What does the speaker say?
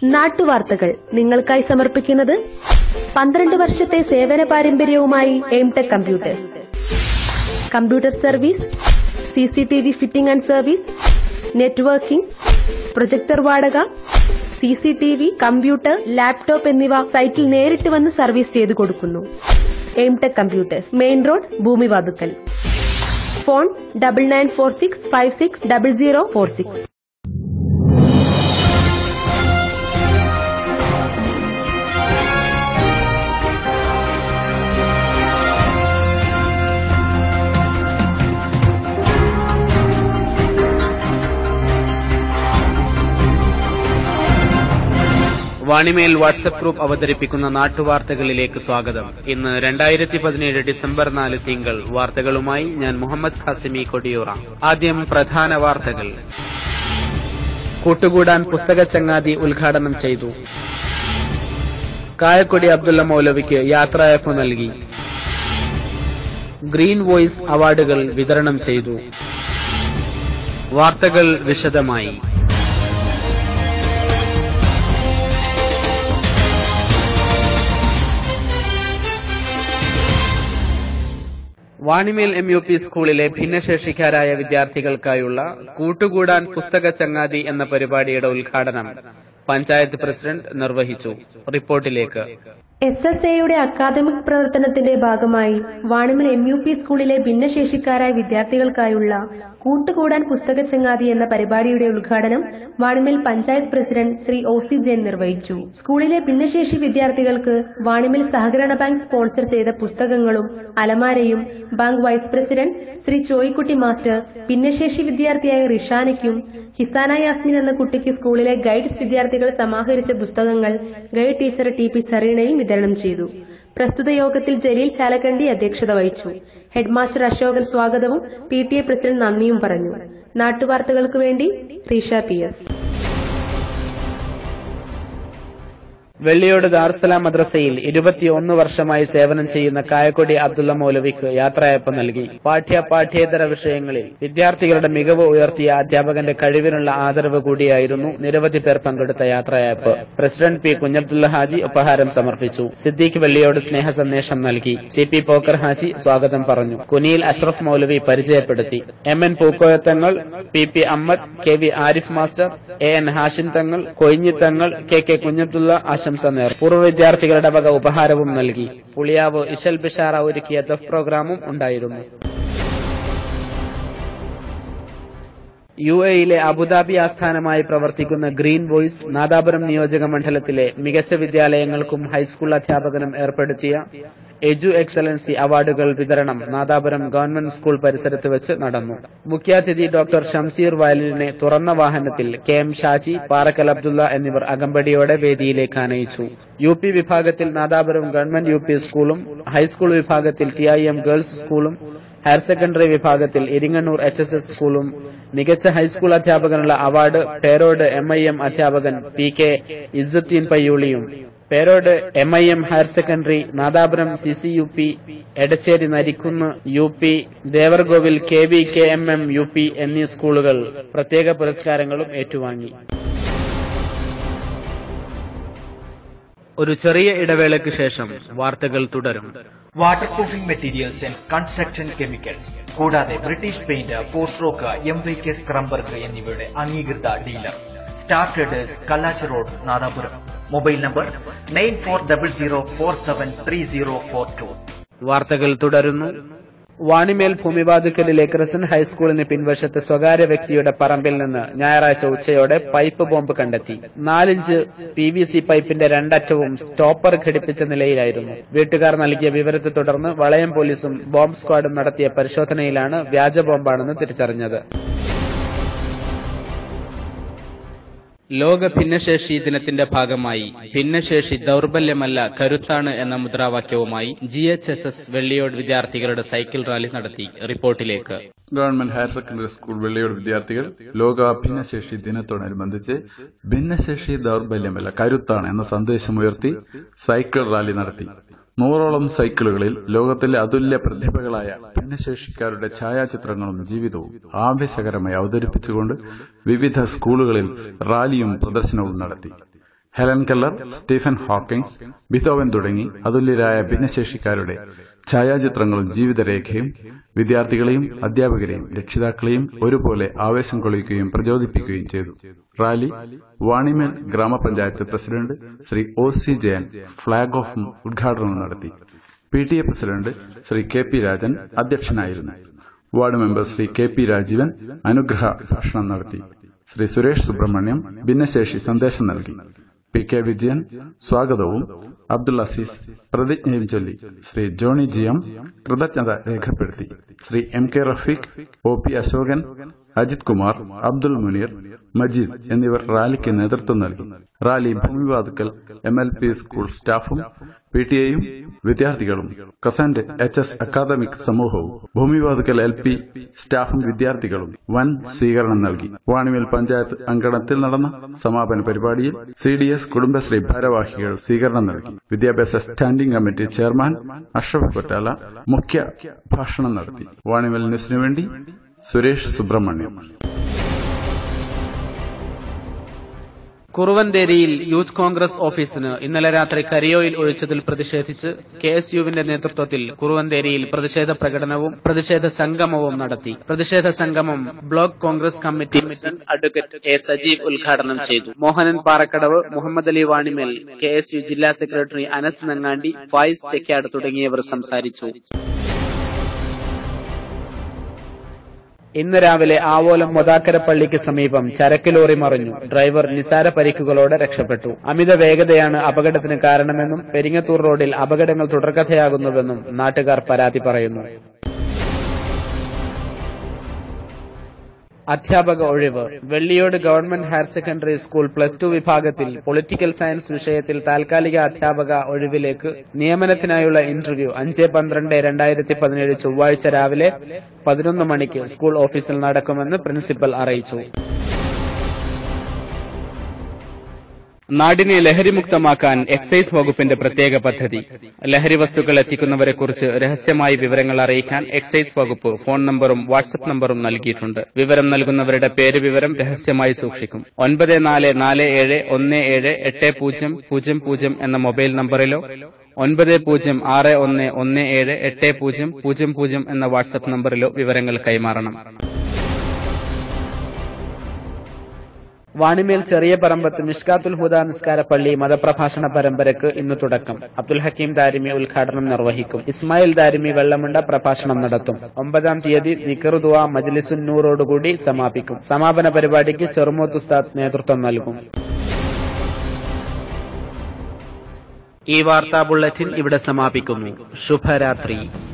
നാട്ടുവാർത്തകൾ നിങ്ങൾക്കായി സമർപ്പിക്കുന്നത് 12 വർഷത്തെ സേവന പാരമ്പര്യവുമായി Aimtech computers. Computer service, CCTV fitting and service, networking, projector വാടക, CCTV, കമ്പ്യൂട്ടർ, ലാപ്ടോപ്പ് എന്നിവ സൈറ്റിൽ നേരിട്ട് വന്ന് സർവീസ് ചെയ്തു കൊടുക്കുന്നു. Aimtech computers, main road, Bhoomivathukkal. Phone 9946560046. Vanimel WhatsApp group അവതരിപ്പിക്കുന്ന നാട്ടുവാർത്തകളിലേക്ക് സ്വാഗതം. ഇന്ന് 2017 ഡിസംബർ 4 തിങ്കൾ. വാർത്തകളുമായി ഞാൻ മുഹമ്മദ് ഖാസിമി കൊടിയൂറ. ആദ്യം പ്രധാന വാർത്തകൾ. കൂട്ടുകൂടാൻ പുസ്തകച്ചങ്ങാതി ഉദ്ഘാടനം ചെയ്തു. കായക്കൊടി അബ്ദുള്ള മൗലവിക്ക് യാത്രയയപ്പ് നൽകി. ഗ്രീൻ വോയ്സ് അവാർഡുകൾ വിതരണം ചെയ്തു. വാർത്തകൾ വിശദമായി. വാണിമേൽ MUP സ്കൂളിലെ ഭിന്നശേഷിക്കാരായ വിദ്യാർത്ഥികൾക്കായുള്ള കൂട്ടുകൂടാൻ പുസ്തക ചങ്ങാതി എന്ന പരിപാടിയുടെ ഉദ്ഘാടനം പഞ്ചായത്ത് പ്രസിഡന്റ് നിർവഹിച്ചു. റിപ്പോർട്ടിലേക്ക്. SSAയുടെ അക്കാദമിക് പ്രവർത്തനത്തിന്റെ ഭാഗമായി വാണിമേൽ MUP സ്കൂളിലെ ഭിന്നശേഷിക്കാരായ വിദ്യാർത്ഥികൾക്കായുള്ള കൂട്ടുകൂടാൻ പുസ്തക ചങ്ങാതി എന്ന പരിപാടിയുടെ ഉദ്ഘാടനം വാണിമേൽ പഞ്ചായത്ത് പ്രസിഡന്റ് ശ്രീ OC ജെയിൻ നിർവഹിച്ചു. സ്കൂളിലെ ഭിന്നശേഷി വിദ്യാർത്ഥികൾക്ക് വാണിമേൽ സഹകരണ ബാങ്ക് സ്പോൺസർ ചെയ്ത പുസ്തകങ്ങളും അലമാരയും bank vice president Shri Choikutty master ഭിന്നശേഷി വിദ്യാർത്ഥിയായ റിഷാനയ്ക്കും ഹിസാന യാസ്മിൻ എന്ന കുട്ടിക്ക് സ്കൂളിലെ ഗൈഡ്സ് വിദ്യാർത്ഥികൾ സമാഹരിച്ച പുസ്തകങ്ങൾ ഗൈഡ് ടീച്ചർ TP സറീനയും വിതരണം ചെയ്തു. പ്രസ്തുത യോഗത്തിൽ ജലീൽ ചാലക്കണ്ടി അധ്യക്ഷത വഹിച്ചു. ഹെഡ്മാസ്റ്റർ അശോകൻ സ്വാഗതവും PTA പ്രസിഡന്റ് നന്ദിയും പറഞ്ഞു. നാട്ടുവാർത്തകൾക്ക് വേണ്ടി റീഷ PS. വെള്ളിയോട് ദാറുസ്സലാം മദ്രസയിൽ 21 വർഷമായി സേവനം ചെയ്യുന്ന കായക്കൊടി അബ്ദുള്ള മൗലവിക്ക് യാത്രയയപ്പ് നൽകി. പാഠ്യേതര വിഷയങ്ങളിൽ വിദ്യാർത്ഥികളുടെ മികവ് ഉയർത്തിയ അധ്യാപകന്റെ കഴിവിനുള്ള ആദരവ് കൂടിയായിരുന്നു നിരവധി പേർ പങ്കെടുത്ത യാത്രയയപ്പ്. President P. കുഞ്ഞബ്ദുള്ള ഹാജി ഉപഹാരം സമർപ്പിച്ചു. സിദ്ദീഖ് വെള്ളിയോട് സ്നേഹ സന്ദേശം നൽകി. CP പോക്കർ ഹാജി സ്വാഗതം പറഞ്ഞു. കുനിയിൽ അഷ്റഫ് മൗലവി പരിചയപ്പെടുത്തി. MN Pookoyathangal, PP Ahammed, KV Arif master, AN Hashin Thangal, Koyinjithangal, KK Kunhabdulla പൂർവ്വ വിദ്യാർത്ഥികളുടെ വക ഉപഹാരവും നൽകി. പുളിയാവ് ഇശൽ ബിഷാറ ഒരുക്കിയ ദഫ് പ്രോഗ്രാമും ഉണ്ടായിരുന്നു. UAEയിലെ അബുദാബി ആസ്ഥാനമായി പ്രവർത്തിക്കുന്ന ഗ്രീൻ വോയ്സ് നാദാപുരം നിയോജക മണ്ഡലത്തിലെ മികച്ച വിദ്യാലയങ്ങൾക്കും ഹൈസ്കൂൾ അധ്യാപകനും ഏർപ്പെടുത്തിയ എജു എക്സലൻസി അവാർഡുകൾ വിതരണം നാദാപുരം ഗവൺമെന്റ് സ്കൂൾ പരിസരത്ത് വെച്ച് നടന്നു. മുഖ്യാതിഥി ഡോക്ടർ ഷംസീർ വയലിനെ തുറന്ന വാഹനത്തിൽ KM ഷാജി, പാറക്കൽ അബ്ദുള്ള എന്നിവർ അകമ്പടിയോടെ വേദിയിലേക്ക് ആനയിച്ചു. UP വിഭാഗത്തിൽ നാദാപുരം ഗവൺമെന്റ് UP സ്കൂളും ഹൈസ്കൂൾ വിഭാഗത്തിൽ TIM ഗേൾസ് സ്കൂളും ഹയർ സെക്കൻഡറി വിഭാഗത്തിൽ ഇരിങ്ങണ്ണൂർ HSS സ്കൂളും മികച്ച ഹൈസ്കൂൾ അധ്യാപകനുള്ള അവാർഡ് പേരോട് MIM അധ്യാപകൻ PK ഇസ്സത്തുദ്ദീൻ പയ്യൂളിയും, Perode MIM higher secondary, Nadapuram CCUP, Edachery Narikkunnu UP, Devarkovil KV KMM UP എന്നീ സ്കൂളുകൾ പ്രത്യേക പുരസ്കാരങ്ങളും ഏറ്റുവാങ്ങി. ഒരു ചെറിയ ഇടവേളയ്ക്ക് ശേഷം വാർത്തകൾ തുടരും. Water proofing materials and construction chemicals കൂടാതെ ബ്രിട്ടീഷ് പെയിന്റ്, ഫോസ്റോക്ക്, MVK സ്ക്രംബർഗ് എന്നിവയുടെ അംഗീകൃത dealer. Star traders, Kallachi road, Nadapuram. Mobile number 9400473042. വാർത്തകൾ തുടരുന്നു. വാണിമേൽ ഭൂമിവാതുക്കലിലെ ക്രിസന്റ് ഹൈസ്കൂളിന് പിൻവശത്ത് സ്വകാര്യ വ്യക്തിയുടെ പറമ്പിൽ നിന്ന് ഞായറാഴ്ച ഉച്ചയോടെ പൈപ്പ് ബോംബ് കണ്ടെത്തി. 4 ഇഞ്ച് PVC പൈപ്പിന്റെ രണ്ടറ്റവും സ്റ്റോപ്പർ ഘടിപ്പിച്ച നിലയിലായിരുന്നു. വീട്ടുകാർ നൽകിയ വിവരത്തെ തുടർന്ന് വളയം പോലീസും ബോംബ് സ്ക്വാഡും നടത്തിയ പരിശോധനയിലാണ് വ്യാജ ബോംബാണെന്ന് തിരിച്ചറിഞ്ഞത്. ലോക ഭിന്നശേഷി ദിനത്തിന്റെ ഭാഗമായി ഭിന്നശേഷി ദൌർബല്യമല്ല കരുത്താണ് എന്ന മുദ്രാവാക്യവുമായി GHSS വെള്ളിയോട് വിദ്യാർത്ഥികളുടെ സൈക്കിൾ റാലി നടത്തി. റിപ്പോർട്ടിലേക്ക്. Government higher secondary school Velliyode വിദ്യാർത്ഥികൾ ലോക ഭിന്നശേഷി ദിനത്തോടനുബന്ധിച്ച് ഭിന്നശേഷി ദൌർബല്യമല്ല കരുത്താണ് എന്ന സന്ദേശമുയർത്തി സൈക്കിൾ റാലി നടത്തി. 100ഓളം സൈക്കിളുകളിൽ ലോകത്തിലെ അതുല്യ പ്രതിഭകളായ ഭിന്നശേഷിക്കാരുടെ ഛായാചിത്രങ്ങളും ജീവിതവും ആവേശകരമായി അവതരിപ്പിച്ചുകൊണ്ട് വിവിധ സ്കൂളുകളിൽ റാലിയും പ്രദർശനവും നടത്തി. Helen Keller, Stephen Hawkins, Beethoven തുടങ്ങി അതുല്യരായ ഭിന്നശേഷിക്കാരുടെ ഛായാചിത്രങ്ങളും ജീവിതരേഖയും വിദ്യാർത്ഥികളെയും അധ്യാപകരെയും രക്ഷിതാക്കളെയും ഒരുപോലെ ആവേശം കൊള്ളിക്കുകയും പ്രചോദിപ്പിക്കുകയും ചെയ്തു. Rally Vanimel grama panchayat president Shri O C. Jayan flag off ഉദ്ഘാടനം നടത്തി. PTA president Shri KP Rajan അധ്യക്ഷനായിരുന്നു. Ward member Shri KP Rajeevan അനുഗ്രഹ ഭാഷണം നടത്തി. ശ്രീ സുരേഷ് സുബ്രഹ്മണ്യം ഭിന്നശേഷി സന്ദേശം നൽകി. PK വിജയൻ സ്വാഗതവും അബ്ദുൾ അസീസ് പ്രതിജ്ഞയും ചൊല്ലി. ശ്രീ ജോണി GM കൃതജ്ഞത രേഖപ്പെടുത്തി. ശ്രീ MK റഫീഖ്, OP അശോകൻ, അജിത് കുമാർ, അബ്ദുൾ മുനീർ, മജീദ് എന്നിവർ റാലിക്ക് നേതൃത്വം നൽകി. റാലി ഭൂമിവാതുക്കൽ MLP സ്കൂൾ സ്റ്റാഫും PTA-യും വിദ്യാർത്ഥികളും കസന്റ് HS അക്കാദമിക് സമൂഹവും ഭൂമിവാതുക്കൽ LP സ്റ്റാഫും വിദ്യാർത്ഥികളും വൻ സ്വീകരണം നൽകി. വാണിമേൽ പഞ്ചായത്ത് അങ്കണത്തിൽ നടന്ന സമാപന പരിപാടിയിൽ CDS കുടുംബശ്രീ ഭാരവാഹികൾ സ്വീകരണം നൽകി. വിദ്യാഭ്യാസ standing committee chairman Ashraf Kottala മുഖ്യ ഭാഷണം നടത്തി. വാണിമേൽ ന്യൂസിനു വേണ്ടി സുരേഷ് സുബ്രഹ്മണ്യം. കുറുവന്തേരിയിൽ യൂത്ത് കോൺഗ്രസ് ഓഫീസിന് ഇന്നലെ രാത്രി കരിയോയിൽ ഒഴിച്ചതിൽ പ്രതിഷേധിച്ച് KSUവിന്റെ നേതൃത്വത്തിൽ കുറുവന്തേരിയിൽ പ്രതിഷേധ പ്രകടനവും പ്രതിഷേധ സംഗമവും നടത്തി. പ്രതിഷേധ സംഗമം block Congress committee president advocate A. Sajeev ഉദ്ഘാടനം ചെയ്തു. മോഹനൻ പാറക്കടവ്, മുഹമ്മദ് അലി വാണിമേൽ, KSU ജില്ലാ സെക്രട്ടറി അനസ് നങ്ങാണ്ടി, ഫായിസ് ചെക്കാട് തുടങ്ങിയവർ സംസാരിച്ചു. ഇന്ന് രാവിലെ ആവോലം മൊതാക്കര പള്ളിക്ക് സമീപം ചരക്ക് ലോറി മറിഞ്ഞു. ഡ്രൈവർ നിസാര പരിക്കുകളോടെ രക്ഷപ്പെട്ടു. അമിത വേഗതയാണ് അപകടത്തിന് കാരണമെന്നും പെരിങ്ങത്തൂർ റോഡിൽ അപകടങ്ങൾ തുടർക്കഥയാകുന്നുവെന്നും നാട്ടുകാർ പരാതി പറയുന്നു. അധ്യാപക ഒഴിവ്. Velliyode government higher secondary school +2 വിഭാഗത്തിൽ പൊളിറ്റിക്കൽ സയൻസ് വിഷയത്തിൽ താൽക്കാലിക അധ്യാപക ഒഴിവിലേക്ക് നിയമനത്തിനായുള്ള ഇന്റർവ്യൂ 5/12/2017 ചൊവ്വാഴ്ച രാവിലെ 11 മണിക്ക് സ്കൂൾ ഓഫീസിൽ നടക്കുമെന്ന് പ്രിൻസിപ്പൽ അറിയിച്ചു. നാടിനെ ലഹരിമുക്തമാക്കാൻ എക്സൈസ് വകുപ്പിന്റെ പ്രത്യേക പദ്ധതി. ലഹരി വസ്തുക്കൾ എത്തിക്കുന്നവരെക്കുറിച്ച് രഹസ്യമായി വിവരങ്ങൾ അറിയിക്കാൻ എക്സൈസ് വകുപ്പ് ഫോൺ നമ്പറും വാട്സ്ആപ്പ് നമ്പറും നൽകിയിട്ടുണ്ട്. വിവരം നൽകുന്നവരുടെ പേര് വിവരം രഹസ്യമായി സൂക്ഷിക്കും. 9441780000 എന്ന മൊബൈൽ നമ്പറിലോ 9061178000 എന്ന വാട്സ്ആപ്പ് നമ്പറിലോ വിവരങ്ങൾ കൈമാറണം. വാണിമേൽ ചെറിയ പറമ്പത്ത് മിഷ്കാത്തുൽ ഹുദ നിസ്കാര പള്ളി മതപ്രഭാഷണ പരമ്പരയ്ക്ക് ഇന്ന് തുടക്കം. അബ്ദുൽ ഹക്കീം ദാരിമി ഉദ്ഘാടനം നിർവഹിക്കും. ഇസ്മായിൽ ദാരിമി വെള്ളമുണ്ട പ്രഭാഷണം നടത്തും. 9-ാം തീയതി നിക്കർ ദുആ മജ്ലിസുൻ നൂറോടുകൂടി സമാപിക്കും. സമാപന പരിപാടിക്ക് ചെറുമോത്ത് ഉസ്താദ് നേതൃത്വം നൽകും. ഈ വാർത്താ ബുള്ളറ്റിൻ ഇവിടെ സമാപിക്കുന്നു. ശുഭരാത്രി.